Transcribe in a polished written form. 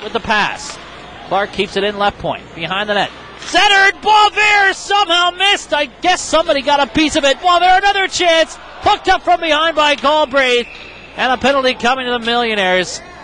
with the pass. Clark keeps it in left point, behind the net. Centered, Boisvert somehow missed. I guess somebody got a piece of it. Boisvert, another chance. Hooked up from behind by Galbraith. And a penalty coming to the Millionaires.